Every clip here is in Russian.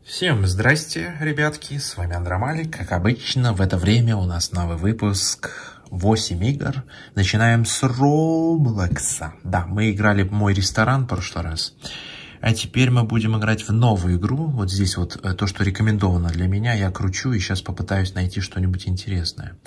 Всем здрасте, ребятки, с вами Андромалик. Как обычно, в это время у нас новый выпуск, 8 игр. Начинаем с Роблокса. Да, мы играли в мой ресторан в прошлый раз. А теперь мы будем играть в новую игру. Вот здесь вот то, что рекомендовано для меня, я кручу и сейчас попытаюсь найти что-нибудь интересное.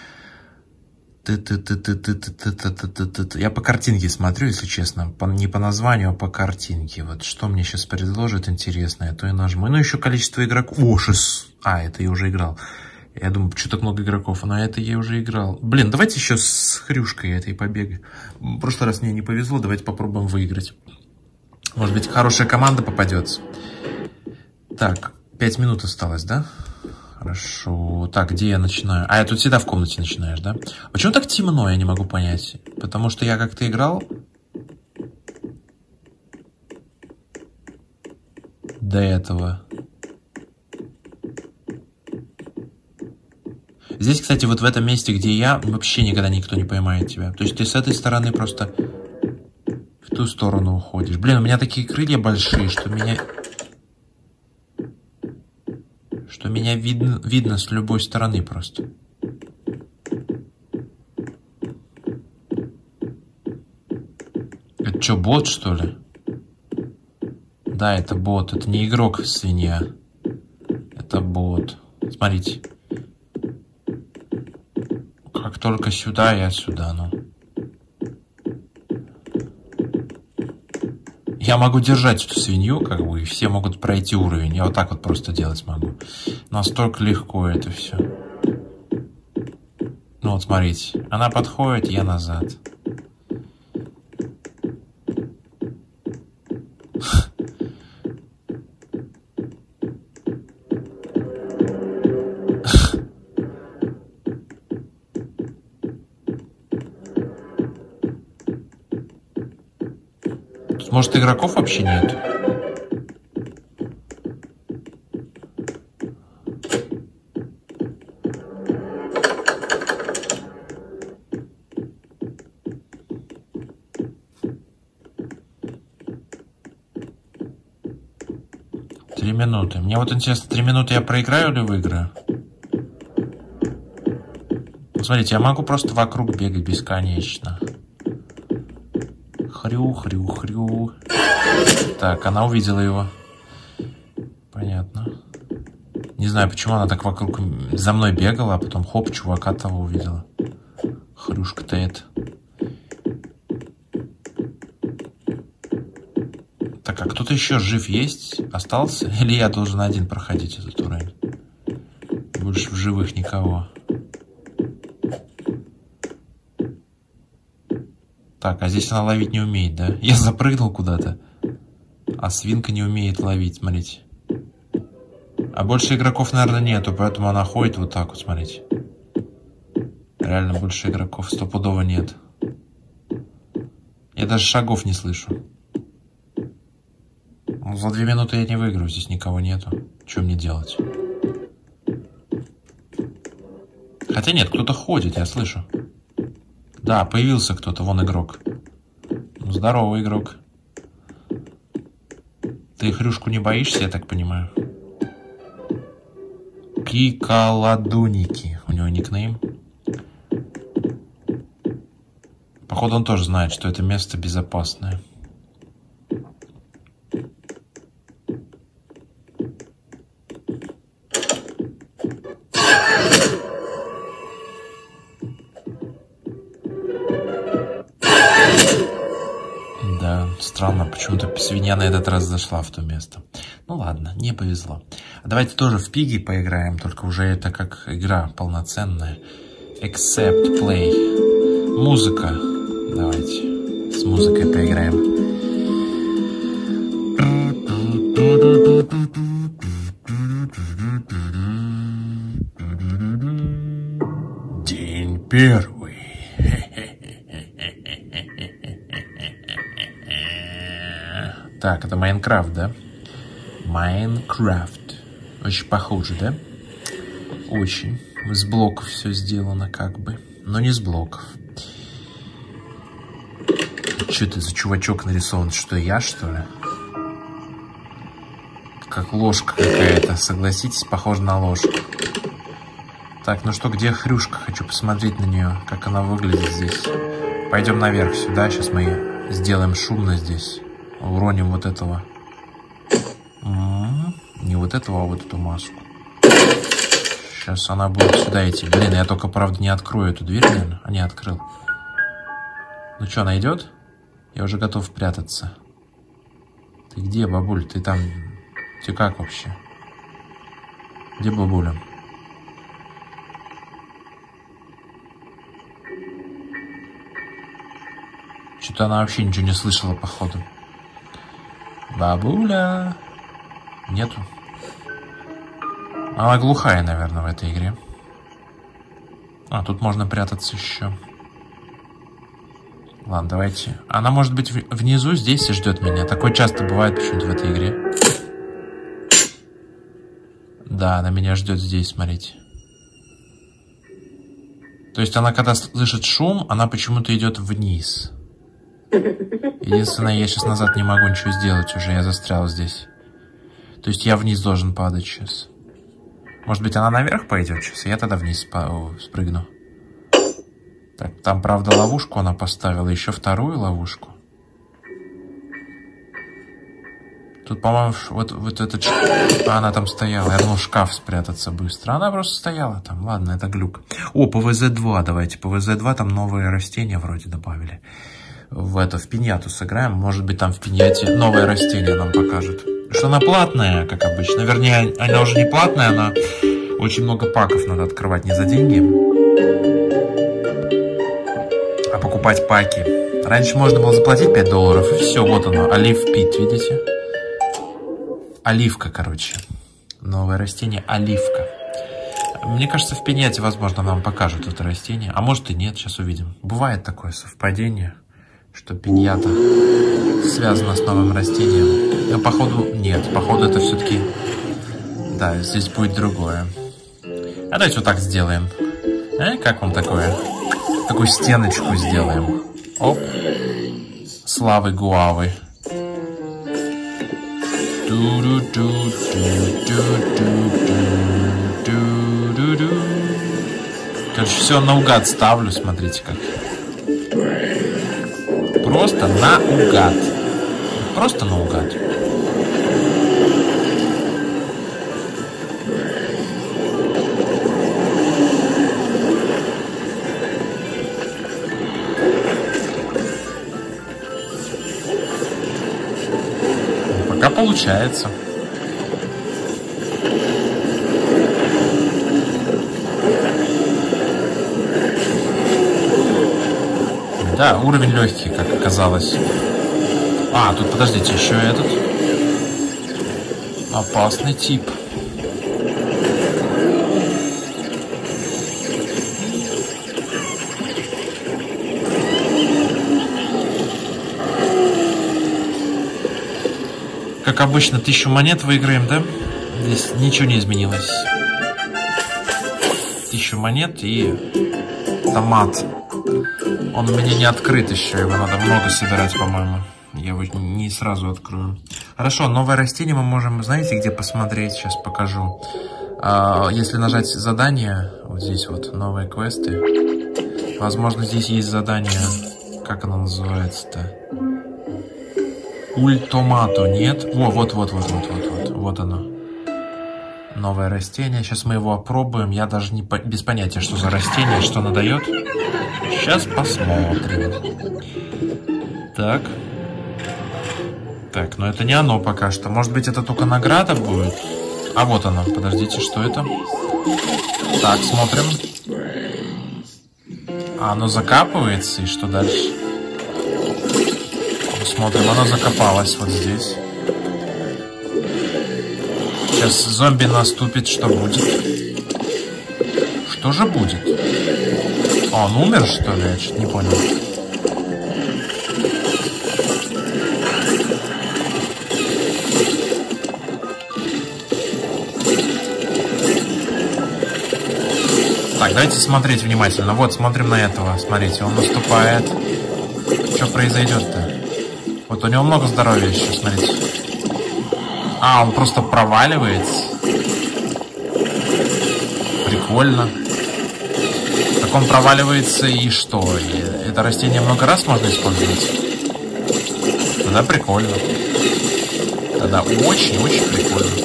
Я по картинке смотрю, если честно. Не по названию, а по картинке. Вот что мне сейчас предложат интересное, то и нажму. Ну, еще количество игроков. О, 6. Это я уже играл. Я думаю, что так много игроков, но это я уже играл. Блин, давайте еще с хрюшкой этой побегаем. В прошлый раз мне не повезло, давайте попробуем выиграть. Может быть, хорошая команда попадется. Так, 5 минут осталось, да? Хорошо. Так, где я начинаю? Я тут всегда в комнате начинаешь, да? Почему так темно, я не могу понять. Потому что я как-то играл до этого. Здесь, кстати, вот в этом месте, где я, вообще никогда никто не поймает тебя. То есть ты с этой стороны просто в ту сторону уходишь. Блин, у меня такие крылья большие, что меня видно с любой стороны просто. Это что, бот, что ли? Да, это бот. Это не игрок, свинья. Это бот. Смотрите. Как только сюда, я сюда, ну. Я могу держать эту свинью, как бы, и все могут пройти уровень. Я вот так вот просто делать могу. Настолько легко это все. Ну вот, смотрите. Она подходит, я назад. Может, игроков вообще нет? Три минуты. Мне вот интересно, 3 минуты я проиграю или выиграю? Смотрите, я могу просто вокруг бегать бесконечно. Хрю. Так, она увидела его. Понятно. Не знаю, почему она так вокруг за мной бегала, а потом хоп, чувака того увидела. Хрюшка-то это. Так, а кто-то еще жив есть? Остался? Или я должен один проходить этот уровень? Больше в живых никого. Так, а здесь она ловить не умеет, да? Я запрыгнул куда-то, а свинка не умеет ловить, смотрите. А больше игроков, наверное, нету, поэтому она ходит вот так вот, смотрите. Реально больше игроков стопудово нет. Я даже шагов не слышу. Ну, за 2 минуты я не выиграю, здесь никого нету. Что мне делать? Хотя нет, кто-то ходит, я слышу. Да, появился кто-то, вон игрок. Ну, здоровый игрок. Ты хрюшку не боишься, я так понимаю? Пикаладуники. У него никнейм. Походу, он тоже знает, что это место безопасное. Да, странно, почему-то свинья на этот раз зашла в то место. Ну ладно, не повезло. Давайте тоже в Пиги поиграем, только уже это как игра полноценная. Except Play. Музыка. Давайте с музыкой поиграем. День первый. Так, это Майнкрафт, да? Майнкрафт. Очень похоже, да? Очень. Из блоков все сделано как бы. Но не с блоков. Что это за чувачок нарисован? Что, я, что ли? Как ложка какая-то, согласитесь, похоже на ложку. Так, ну что, где Хрюшка? Хочу посмотреть на нее, как она выглядит здесь. Пойдем наверх сюда, сейчас мы сделаем шумно здесь. Уроним вот этого. Не вот этого, а вот эту маску. Сейчас она будет сюда идти. Блин, я только, правда, не открою эту дверь, наверное. А, не открыл. Ну что, она идет? Я уже готов прятаться. Ты где, бабуль? Ты там... Ты как вообще? Где бабуля? Что-то она вообще ничего не слышала, походу. Бабуля. Нету. Она глухая, наверное, в этой игре. А, тут можно прятаться еще. Ладно, давайте. Она может быть внизу, здесь и ждет меня. Такое часто бывает почему-то в этой игре. Да, она меня ждет здесь, смотрите. То есть она, когда слышит шум, она почему-то идет вниз. Единственное, я сейчас назад не могу ничего сделать уже, я застрял здесь. То есть я вниз должен падать сейчас. Может быть, она наверх пойдет сейчас, и я тогда вниз спрыгну. Так, там, правда, ловушку она поставила, еще вторую ловушку. Тут, по-моему, вот этот... А, она там стояла, я думал, в шкаф спрятаться быстро. Она просто стояла там, ладно, это глюк. О, ПВЗ-2, давайте, ПВЗ-2, там новые растения вроде добавили. В пиньяту сыграем, может быть, там в пиньяте новое растение нам покажут. Что она платная, как обычно. Вернее, она уже не платная, она очень много паков надо открывать не за деньги, а покупать паки. Раньше можно было заплатить $5, и все, вот оно, олив пит, видите? Оливка, короче. Новое растение оливка. Мне кажется, в пиньяте, возможно, нам покажут это растение. А может и нет, сейчас увидим. Бывает такое совпадение, что пиньята связана с новым растением. Но походу нет. Походу это все-таки... Да, здесь будет другое. А давайте вот так сделаем. Как вам такое? Такую стеночку сделаем. Оп. Славы Гуавы. Короче, все наугад ставлю, смотрите как. Просто наугад. Просто наугад. Пока получается. Да, уровень легкий, как оказалось. А, тут, подождите, еще этот. Опасный тип. Как обычно, 1000 монет выиграем, да? Здесь ничего не изменилось. 1000 монет и томат. Он у меня не открыт еще, его надо много собирать, по-моему. Я его не сразу открою. Хорошо, новое растение мы можем, знаете, где посмотреть? Сейчас покажу. Если нажать задание, вот здесь вот, новые квесты. Возможно, здесь есть задание, как оно называется-то? Ультомато, нет? О, вот оно. Новое растение. Сейчас мы его опробуем. Я даже без понятия, что за растение, что оно дает. Сейчас посмотрим. Так. Так, но это не оно пока что. Может быть, это только награда будет? А вот оно. Подождите, что это? Так, смотрим. А, оно закапывается. И что дальше? Смотрим, оно закопалось вот здесь. Сейчас зомби наступит. Что будет? Что же будет? А, он умер, что ли? Я что-то не понял. Так, давайте смотреть внимательно. Вот, смотрим на этого. Смотрите, он наступает. Что произойдет-то? Вот у него много здоровья еще, смотрите. А, он просто проваливается. Прикольно. Так он проваливается и что? И это растение много раз можно использовать? Тогда прикольно. Тогда очень-очень прикольно.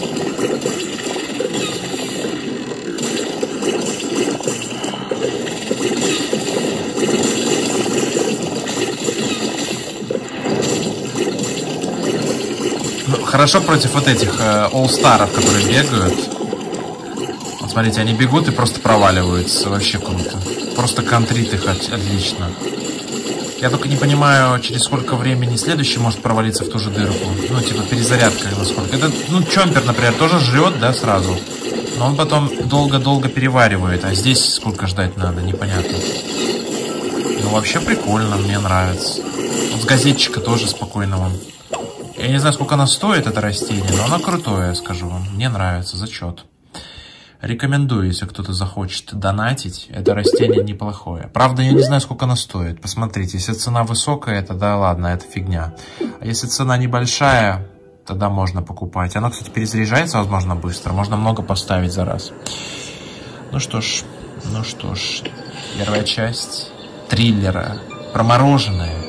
Ну, хорошо против вот этих олл-старов, которые бегают. Вот смотрите, они бегут и просто проваливаются. Вообще круто. Просто контрит их отлично. Я только не понимаю, через сколько времени следующий может провалиться в ту же дырку. Ну, типа перезарядка насколько. Это, ну, Чомпер, например, тоже жрет, да, сразу. Но он потом долго-долго переваривает. А здесь сколько ждать надо, непонятно. Ну, вообще прикольно, мне нравится. Вот с газетчика тоже спокойно вам. Я не знаю, сколько она стоит, это растение, но оно крутое, скажу вам. Мне нравится, зачет. Рекомендую, если кто-то захочет донатить. Это растение неплохое. Правда, я не знаю, сколько оно стоит. Посмотрите, если цена высокая, тогда ладно, это фигня. А если цена небольшая, тогда можно покупать. Оно, кстати, перезаряжается, возможно, быстро. Можно много поставить за раз. Ну что ж. Первая часть триллера про мороженое.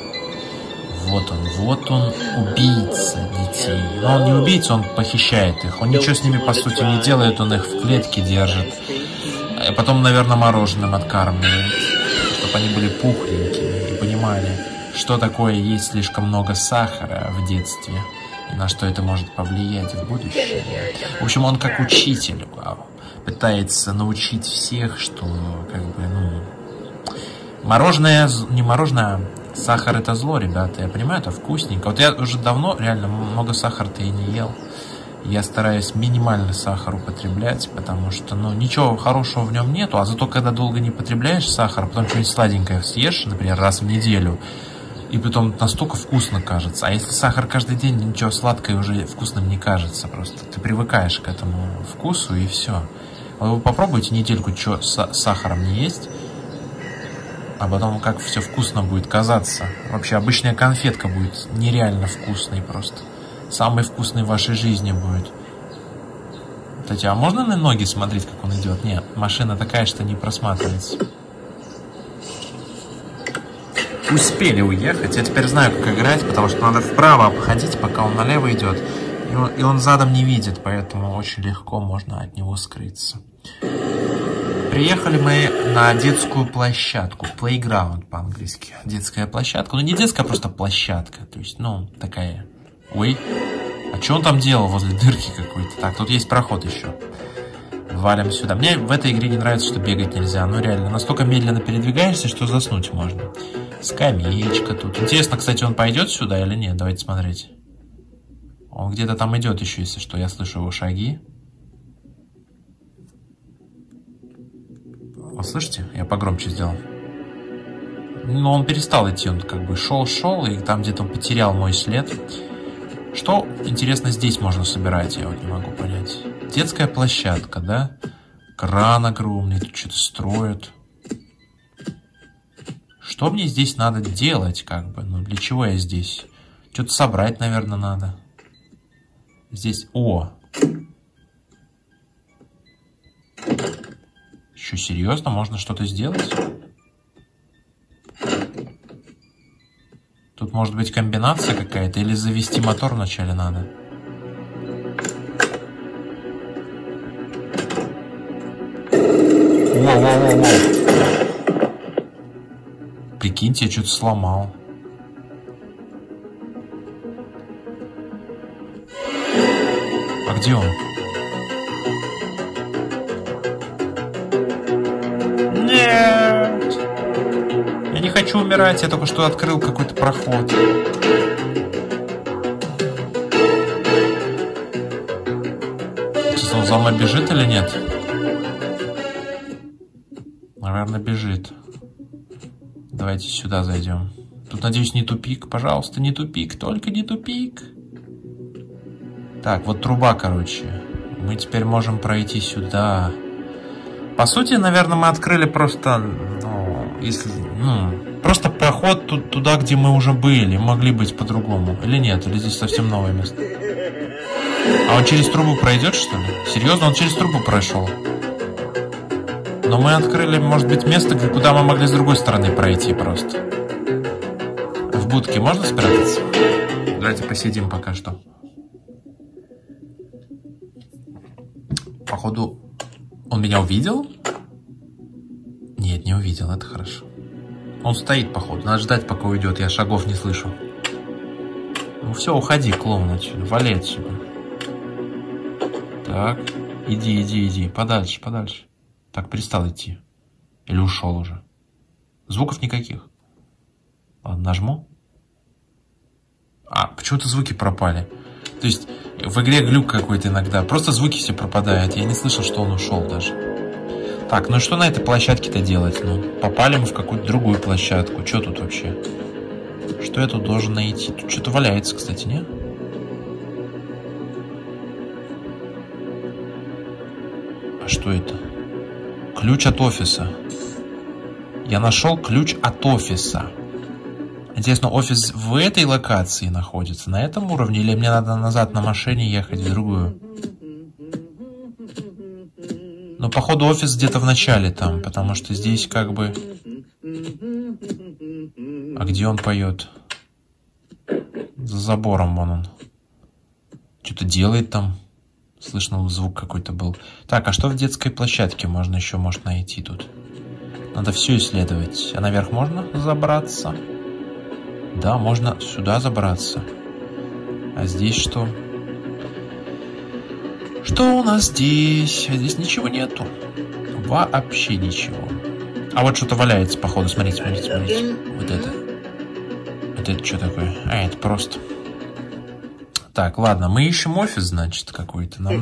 Вот он, убийца детей. Но он не убийца, он похищает их. Он ничего с ними, по сути, не делает, он их в клетке держит. И потом, наверное, мороженым откармливает, чтобы они были пухленькими и понимали, что такое есть слишком много сахара в детстве и на что это может повлиять в будущем. В общем, он как учитель пытается научить всех, что, как бы, ну, мороженое, не мороженое, а сахар это зло, ребята, я понимаю, это вкусненько. Вот я уже давно реально много сахара-то и не ел. Я стараюсь минимальный сахар употреблять, потому что, ну, ничего хорошего в нем нету, а зато когда долго не потребляешь сахар, потом что-нибудь сладенькое съешь, например, раз в неделю, и потом настолько вкусно кажется. А если сахар каждый день, ничего сладкое уже вкусным не кажется просто. Ты привыкаешь к этому вкусу и все. Вы попробуйте недельку что с сахаром не есть, а потом как все вкусно будет казаться. Вообще обычная конфетка будет нереально вкусной просто. Самый вкусный в вашей жизни будет. Кстати, а можно на ноги смотреть, как он идет? Нет, машина такая, что не просматривается. Успели уехать. Я теперь знаю, как играть, потому что надо вправо обходить, пока он налево идет. И он задом не видит, поэтому очень легко можно от него скрыться. Приехали мы на детскую площадку. Playground по-английски. Детская площадка. Ну, не детская, а просто площадка. То есть, ну, такая... Ой, а что он там делал возле дырки какой-то? Так, тут есть проход еще. Валим сюда. Мне в этой игре не нравится, что бегать нельзя. Ну, реально, настолько медленно передвигаешься, что заснуть можно. Скамеечка тут. Интересно, кстати, он пойдет сюда или нет? Давайте смотреть. Он где-то там идет еще, если что. Я слышу его шаги. Вы слышите? Я погромче сделал. Но он перестал идти. Он как бы шел, и там где-то он потерял мой след. Что, интересно, здесь можно собирать? Я вот не могу понять. Детская площадка, да? Кран огромный, тут что-то строят. Что мне здесь надо делать, как бы? Ну, для чего я здесь? Что-то собрать, наверное, надо. Здесь... О! Что, серьезно? Можно что-то сделать? Тут может быть комбинация какая-то, или завести мотор вначале надо. Воу. Прикиньте, я что-то сломал. А где он? Нет! Я не хочу умирать, я только что открыл какой-то проход. Он за мной бежит или нет? Наверное, бежит. Давайте сюда зайдем. Тут, надеюсь, не тупик. Пожалуйста, не тупик. Только не тупик. Так, вот труба, короче. Мы теперь можем пройти сюда. По сути, наверное, мы открыли просто... Ну, если... Ну, просто проход туда, где мы уже были. Могли быть по-другому. Или нет? Или здесь совсем новое место? А он через трубу пройдет, что ли? Серьезно, он через трубу прошел? Но мы открыли, может быть, место, куда мы могли с другой стороны пройти просто. В будке можно спрятаться? Давайте посидим пока что. Походу, он меня увидел? Нет, не увидел, это хорошо. Он стоит, походу. Надо ждать, пока уйдет. Я шагов не слышу. Ну все, уходи, клоун, отсюда. Вали отсюда. Так, иди. Подальше. Так, перестал идти. Или ушел уже. Звуков никаких. Ладно, нажму. А, почему-то звуки пропали. То есть в игре глюк какой-то иногда. Просто звуки все пропадают. Я не слышал, что он ушел даже. Так, ну что на этой площадке-то делать? Ну, попали мы в какую-то другую площадку. Что тут вообще? Что я тут должен найти? Тут что-то валяется, кстати, не? А что это? Ключ от офиса. Я нашел ключ от офиса. Интересно, офис в этой локации находится? На этом уровне? Или мне надо назад на машине ехать в другую? Ну, походу, офис где-то в начале там, потому что здесь как бы... А где он поет? За забором вон он. Что-то делает там. Слышно, звук какой-то был. Так, а что в детской площадке можно еще, может, найти тут? Надо все исследовать. А наверх можно забраться? Да, можно сюда забраться. А здесь что? Что у нас здесь? А здесь ничего нету. Вообще ничего. А вот что-то валяется, походу. Смотрите. Вот это. Это что такое? А, это просто... Так, ладно, мы ищем офис, значит, какой-то. Нам...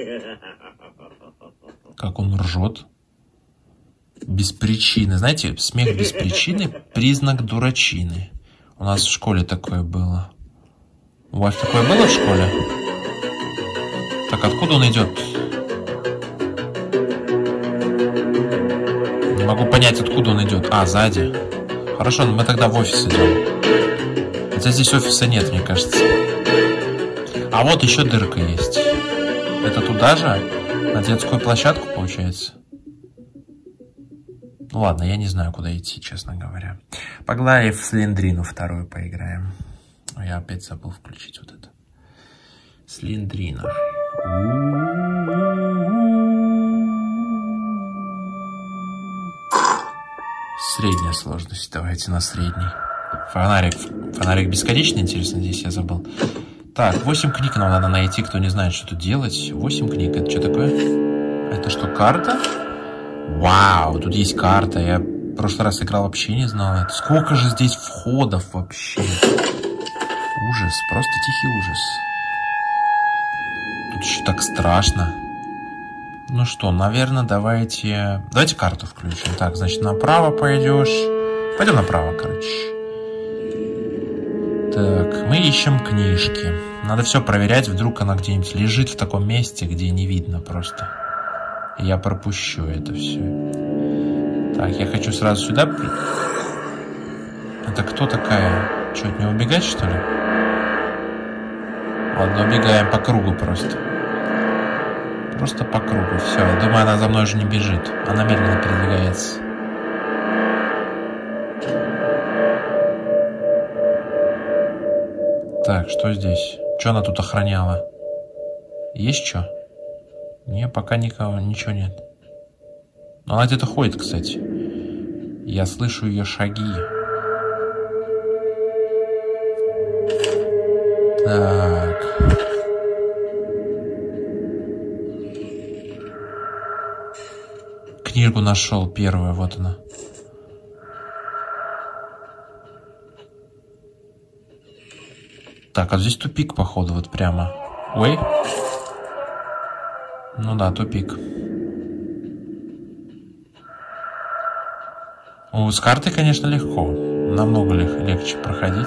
Как он ржет. Без причины. Знаете, смех без причины – признак дурачины. У нас в школе такое было. У вас такое было в школе? Так, откуда он идет? Не могу понять, откуда он идет. А, сзади. Хорошо, мы тогда в офис идем. Хотя здесь офиса нет, мне кажется. А вот еще дырка есть. Это туда же? На детскую площадку, получается? Ну ладно, я не знаю, куда идти, честно говоря. Погнали в Слендрину вторую поиграем. Я опять забыл включить вот это. Слендрина. Средняя сложность. Давайте на средний. Фонарик бесконечный, интересно, здесь я забыл. Так, 8 книг нам надо найти, кто не знает, что тут делать. 8 книг, это что такое? Это что, карта? Вау, тут есть карта. Я в прошлый раз играл, вообще не знал. Сколько же здесь входов вообще? Ужас, просто тихий ужас. Тут еще так страшно. Ну что, наверное, давайте карту включим. Так, значит, направо пойдешь. Пойдем направо, короче. Так, мы ищем книжки. Надо все проверять, вдруг она где-нибудь лежит в таком месте, где не видно просто. Я пропущу это все. Так, я хочу сразу сюда. Это кто такая? Что, от нее убегать, что ли? Ладно, убегаем по кругу просто. Просто по кругу. Все, я думаю, она за мной уже не бежит. Она медленно передвигается. Так, что здесь? Что она тут охраняла? Есть что? Не, пока ничего нет. Но она где-то ходит, кстати. Я слышу ее шаги. Так. Книгу нашел, первую, вот она. Так, а здесь тупик, походу, вот прямо. Ой. Ну да, тупик. С картой, конечно, легко. Намного легче проходить.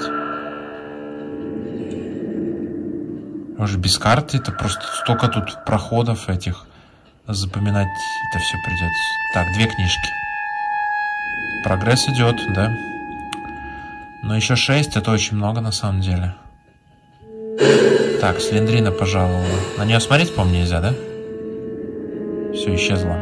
Уже без карты это просто столько тут проходов этих. Запоминать это все придется. Так, 2 книжки. Прогресс идет, да? Но еще 6, это очень много на самом деле. Так, Слиндрина пожаловала. На нее смотреть, по-моему, нельзя, да? Все, исчезла.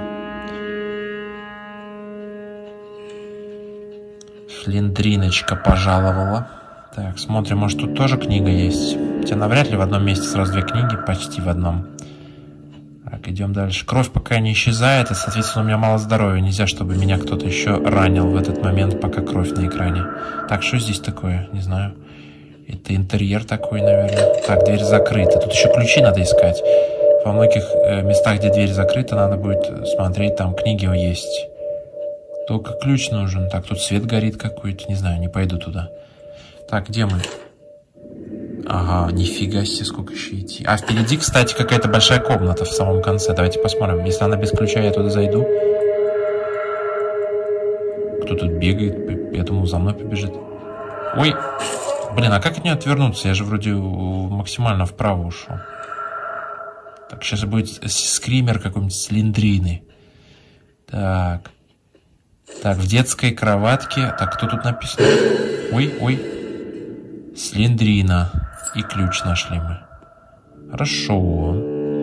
Слиндриночка пожаловала. Так, смотрим, может тут тоже книга есть. Хотя навряд ли в одном месте сразу две книги, почти в одном. Так, идем дальше. Кровь пока не исчезает, и, соответственно, у меня мало здоровья. Нельзя, чтобы меня кто-то еще ранил в этот момент, пока кровь на экране. Так, что здесь такое? Не знаю. Это интерьер такой, наверное. Так, дверь закрыта. Тут еще ключи надо искать. Во многих местах, где дверь закрыта, надо будет смотреть, там книги есть. Только ключ нужен. Так, тут свет горит какой-то. Не знаю, не пойду туда. Так, где мы? Ага, нифига себе, сколько еще идти. А впереди, кстати, какая-то большая комната в самом конце. Давайте посмотрим. Если она без ключа, я туда зайду. Кто тут бегает? Я думал, за мной побежит. Ой! Блин, а как от нее отвернуться? Я же вроде максимально вправо ушел. Так, сейчас будет скример какой-нибудь Слиндрины. Так. Так, в детской кроватке. Так, кто тут написан? Ой, ой. Слиндрина. И ключ нашли мы. Хорошо.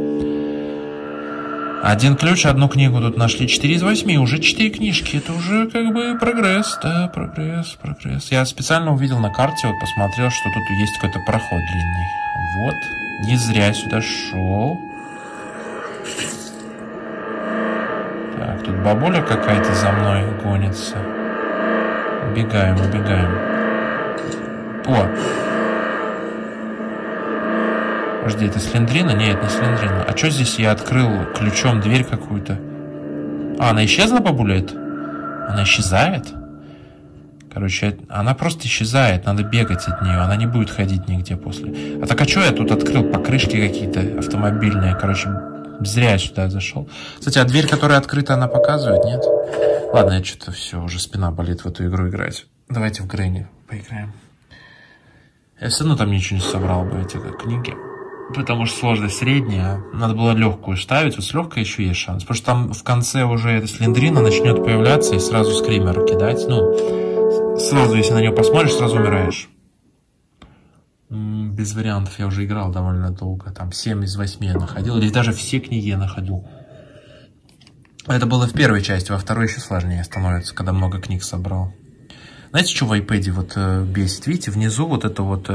Один ключ, одну книгу тут нашли. 4 из 8, уже 4 книжки. Это уже как бы прогресс, да, прогресс. Я специально увидел на карте, вот посмотрел, что тут есть какой-то проход длинный. Вот, не зря сюда шел. Так, тут бабуля какая-то за мной гонится. Убегаем. О! Подожди, это Слиндрина? Нет, не Слиндрина. А что здесь я открыл ключом дверь какую-то? А, она исчезла, бабуля? Она исчезает? Короче, она просто исчезает. Надо бегать от нее. Она не будет ходить нигде после. А так, а что я тут открыл? Покрышки какие-то автомобильные. Короче, зря я сюда зашел. Кстати, а дверь, которая открыта, она показывает, нет? Ладно, я что-то все, уже спина болит в эту игру играть. Давайте в Грэнни поиграем. Я все равно там ничего не собрал бы, эти книги. Потому что сложность средняя. Надо было легкую ставить. Вот с легкой еще есть шанс. Потому что там в конце уже эта Слиндрина начнет появляться и сразу скример кидать. Ну, сразу, если на нее посмотришь, сразу умираешь. Без вариантов. Я уже играл довольно долго. Там 7 из 8 я находил. Или даже все книги я находил. Это было в первой части. Во второй еще сложнее становится, когда много книг собрал. Знаете, что в iPad вот бесит? Видите, внизу вот это вот...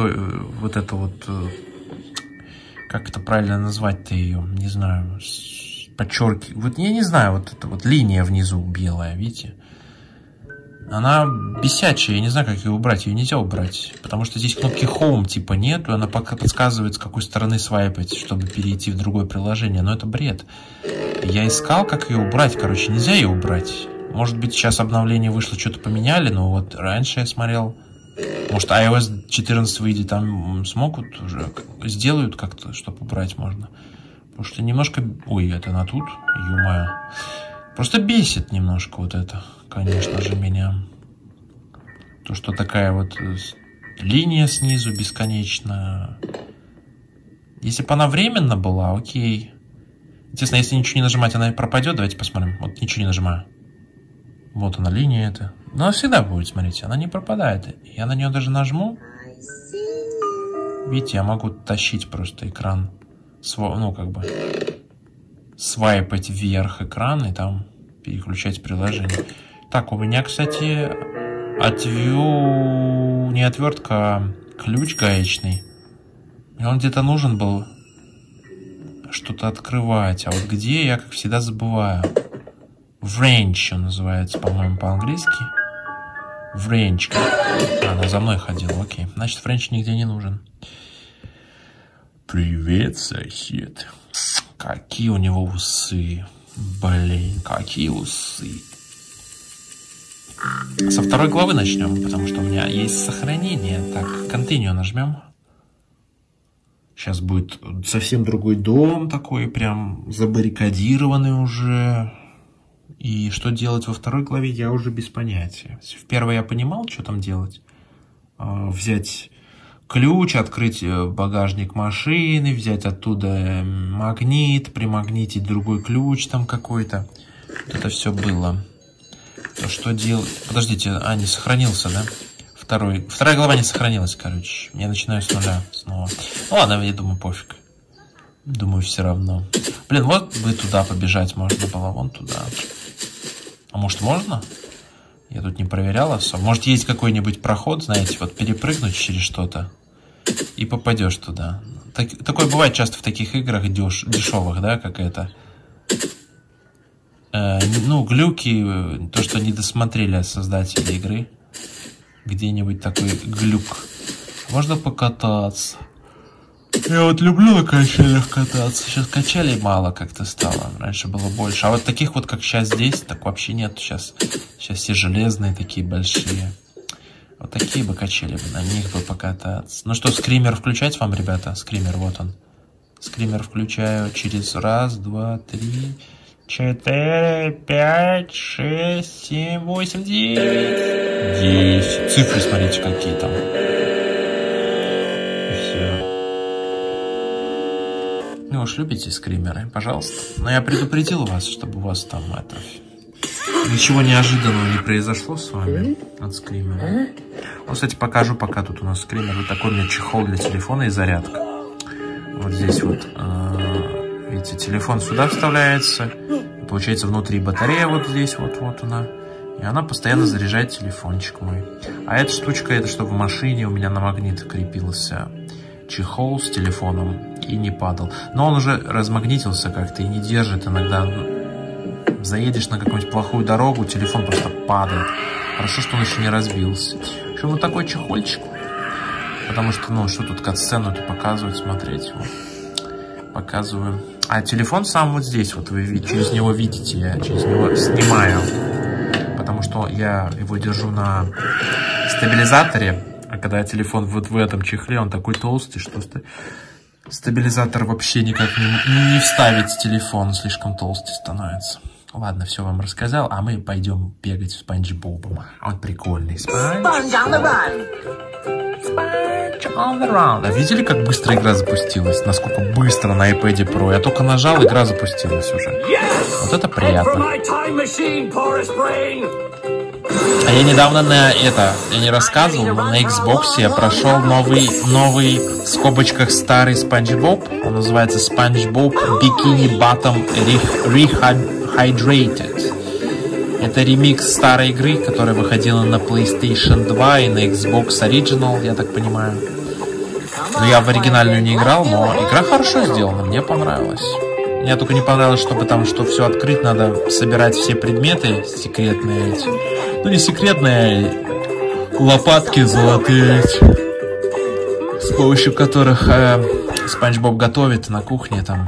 Как это правильно назвать-то ее? Не знаю. Вот я не знаю, вот эта вот линия внизу белая, видите? Она бесячая, я не знаю, как ее убрать. Ее нельзя убрать, потому что здесь кнопки Home типа нету, она пока подсказывает, с какой стороны свайпать, чтобы перейти в другое приложение. Но это бред. Я искал, как ее убрать. Короче, нельзя ее убрать. Может быть, сейчас обновление вышло, что-то поменяли, но вот раньше я смотрел... Может, iOS 14 выйдет, там смогут уже, сделают как-то, чтобы убрать можно. Потому что немножко... Ой, это на тут, ё-моё. Просто бесит немножко вот это, конечно же, меня. То, что такая вот линия снизу бесконечная. Если бы она временно была, окей. Естественно, если ничего не нажимать, она пропадет. Давайте посмотрим. Вот ничего не нажимаю. Вот она, линия эта. Но она всегда будет, смотрите, она не пропадает. Я на нее даже нажму. Видите, я могу тащить просто экран. Ну, как бы свайпать вверх экран и там переключать приложение. Так, у меня, кстати, не отвертка, а ключ гаечный. И он где-то нужен был что-то открывать. А вот где, я, как всегда, забываю. Wrench он называется, по-моему, по-английски. Wrench. Она за мной ходила, окей. Значит, Wrench нигде не нужен. Привет, сосед. Какие у него усы. Блин, какие усы. Со второй главы начнем, потому что у меня есть сохранение. Так, Continue нажмем. Сейчас будет совсем другой дом такой, прям забаррикадированный уже. И что делать во второй главе, я уже без понятия. В первой я понимал, что там делать. Взять ключ, открыть багажник машины, взять оттуда магнит, примагнитить другой ключ там какой-то. Вот это все было. То что делать? Подождите, не сохранился, да? Вторая глава не сохранилась, короче. Я начинаю с нуля снова. Ну ладно, я думаю, пофиг. Думаю, все равно. Блин, вот бы туда побежать можно было, вон туда. А может, можно? Я тут не проверял особо. Может, есть какой-нибудь проход, знаете, вот перепрыгнуть через что-то и попадешь туда. Такое бывает часто в таких играх дешевых, да, как это. Ну, глюки, то, что не досмотрели создатели игры. Где-нибудь такой глюк. Можно покататься. Я вот люблю на качелях кататься. Сейчас качелей мало как-то стало. Раньше было больше. А вот таких вот, как сейчас здесь, так вообще нет. Сейчас все железные такие большие. Вот такие бы качели, на них бы покататься. Ну что, скример включать вам, ребята? Скример, вот он. Скример включаю через 1, 2, 3, 4, 5, 6, 7, 8, 9. 10. Цифры смотрите, какие там. И все. Ну уж любите скримеры, пожалуйста. Но я предупредил вас, чтобы у вас там это... Ничего неожиданного не произошло с вами от скримера. Ну, кстати, покажу, пока тут у нас скример. Вот такой у меня чехол для телефона и зарядка. Вот здесь вот, видите, телефон сюда вставляется. Получается, внутри батарея вот здесь вот она. И она постоянно заряжает телефончик мой. А эта штучка, это чтобы в машине у меня на магнит крепился чехол с телефоном и не падал. Но он уже размагнитился как-то и не держит иногда. Заедешь на какую-нибудь плохую дорогу, телефон просто падает. Хорошо, что он еще не разбился. В общем, вот такой чехольчик. Потому что, ну, что тут катсцену-то показывать, смотреть. Вот. Показываю. А телефон сам вот здесь, вот вы через него видите, я через него снимаю. Потому что я его держу на стабилизаторе. А когда телефон вот в этом чехле, он такой толстый, что стабилизатор вообще никак не вставить телефон, слишком толстый становится. Ладно, все вам рассказал, а мы пойдем бегать в Спанч Бобом. Он прикольный. Спанч on the run. А видели, как быстро игра запустилась? Насколько быстро на iPad Pro? Я только нажал, игра запустилась уже. Вот это приятно. А я недавно я не рассказывал, но на Xbox я прошел новый, в скобочках, старый Спанч Боб. Он называется Спанч Боб Bikini Bottom Rehydrated. Это ремикс старой игры, которая выходила на PlayStation 2 и на Xbox Original, я так понимаю. Но я в оригинальную не играл, но игра хорошо сделана, мне понравилась. Мне только не понравилось, чтобы там, чтобы все открыть, надо собирать все предметы секретные эти. Ну, не секретные, лопатки золотые эти, с помощью которых Спанч Боб готовит на кухне, там,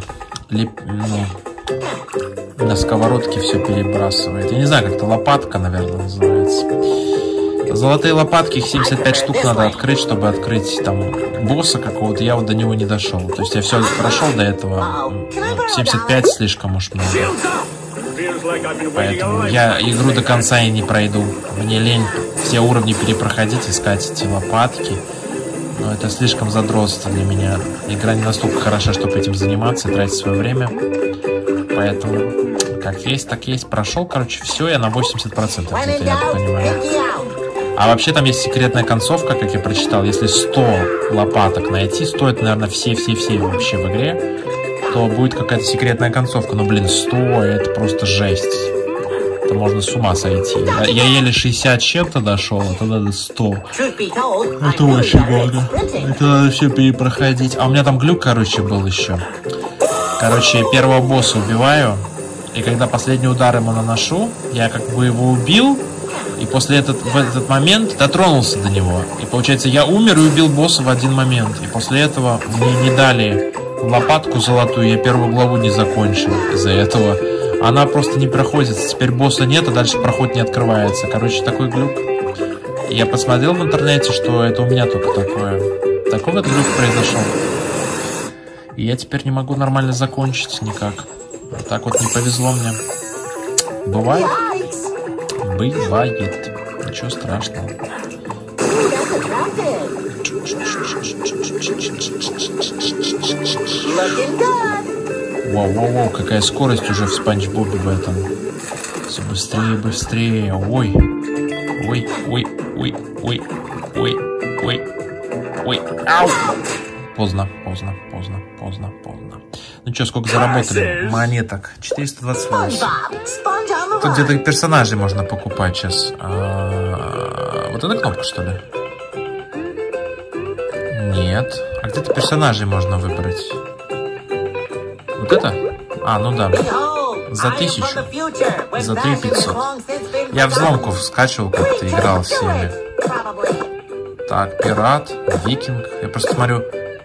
на сковородке все перебрасывает. Я не знаю, как это лопатка, наверное, называется. Золотые лопатки, их 75 штук надо открыть, чтобы открыть там босса какого-то. Я вот до него не дошел. То есть я все прошел до этого. 75 слишком уж много. Поэтому я игру до конца и не пройду. Мне лень все уровни перепроходить, искать эти лопатки. Но это слишком задротство для меня. Игра не настолько хороша, чтобы этим заниматься и тратить свое время. Поэтому как есть, так есть. Прошел, короче, все, я на 80% где-то, я так понимаю. А вообще там есть секретная концовка, как я прочитал. Если 100 лопаток найти, стоит, наверное, все вообще в игре, то будет какая-то секретная концовка. Но, блин, 100 это просто жесть. Это можно с ума сойти. Я еле 60 чем-то дошел, а тогда до 100. Это очень много. Это надо все перепроходить. А у меня там глюк, короче, был еще. Короче, первого босса убиваю. И когда последний удар ему наношу, я как бы его убил. И в этот момент дотронулся до него. И получается, я умер и убил босса в один момент. И после этого мне не дали лопатку золотую, я первую главу не закончил из-за этого. Она просто не проходит. Теперь босса нет, а дальше проход не открывается. Короче, такой глюк. Я посмотрел в интернете, что это у меня только такое. Такой вот глюк произошел. И я теперь не могу нормально закончить никак. Вот так вот не повезло мне. Бывает. Бывает. Ничего страшного. Воу, какая скорость уже в Спанч Бобе в этом. Все быстрее. Ой. ой, ой, ой, ау! Поздно. Ну что, сколько заработали? Монеток. 428. Тут где-то персонажей можно покупать сейчас. Вот эта кнопка, что ли? Нет. А где-то персонажей можно выбрать. Вот это? А, ну да. За 1000. За 3500. Я взломку скачивал как-то, играл всеми. Так, пират, викинг. Я просто смотрю.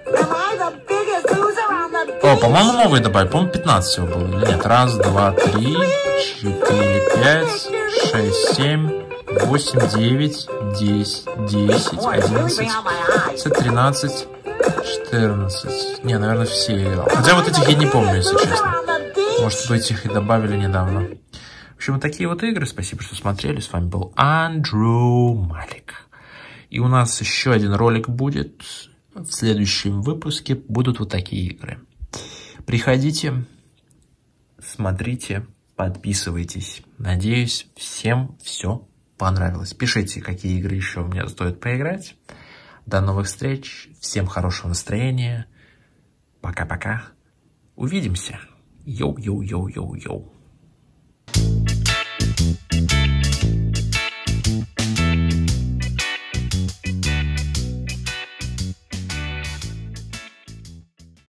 О, по-моему, новые добавили. По-моему, 15 всего было. Или нет? 1, 2, 3, 4, 5, 6, 7, 8, 9, 10, 10, 11, 13, 14. Не, наверное, все я играл. Хотя вот этих я не помню, если честно. Может быть, их и добавили недавно. В общем, вот такие вот игры. Спасибо, что смотрели. С вами был Андрю Малик. И у нас еще один ролик будет. В следующем выпуске будут вот такие игры. Приходите, смотрите, подписывайтесь. Надеюсь, всем все понравилось. Пишите, какие игры еще мне стоит поиграть. До новых встреч. Всем хорошего настроения. Пока-пока. Увидимся. Йоу-йоу-йоу-йоу-йоу.